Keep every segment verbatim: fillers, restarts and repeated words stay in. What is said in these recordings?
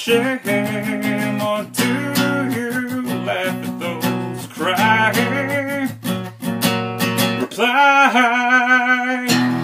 shame, or do you laugh at those crying? Reply.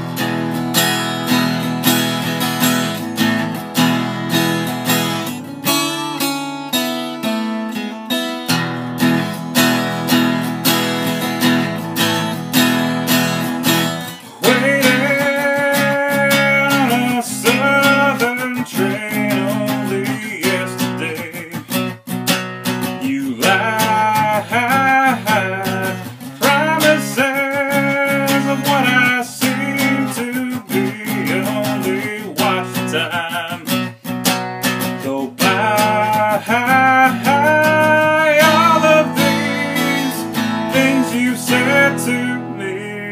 Go by all of these things you said to me.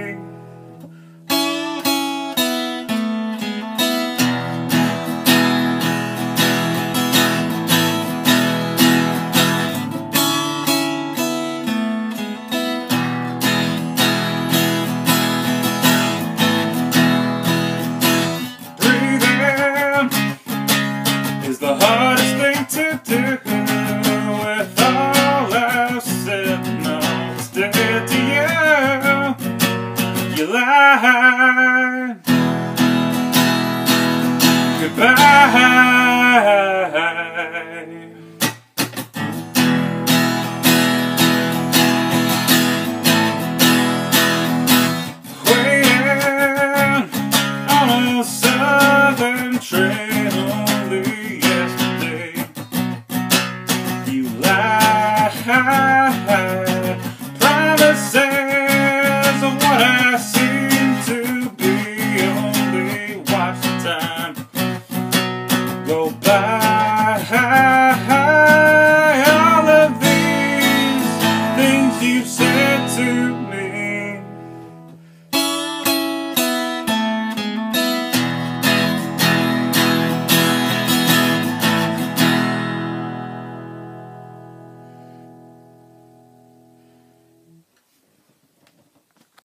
Is the hardest thing to do. With all I've said, no, instead to you, you lied. Goodbye. Waiting on a southern train.